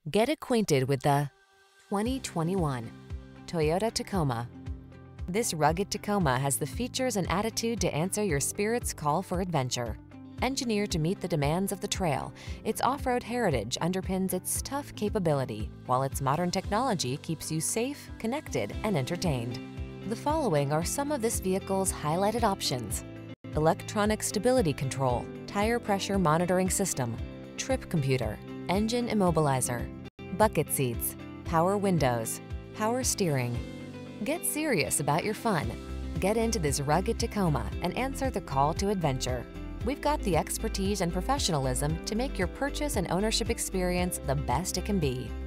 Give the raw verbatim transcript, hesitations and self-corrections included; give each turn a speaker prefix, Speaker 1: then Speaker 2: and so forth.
Speaker 1: Get acquainted with the twenty twenty-one Toyota Tacoma. This rugged Tacoma has the features and attitude to answer your spirit's call for adventure. Engineered to meet the demands of the trail, its off-road heritage underpins its tough capability, while its modern technology keeps you safe, connected, and entertained. The following are some of this vehicle's highlighted options: electronic stability control, tire pressure monitoring system, trip computer, engine immobilizer, bucket seats, power windows, power steering. Get serious about your fun. Get into this rugged Tacoma and answer the call to adventure. We've got the expertise and professionalism to make your purchase and ownership experience the best it can be.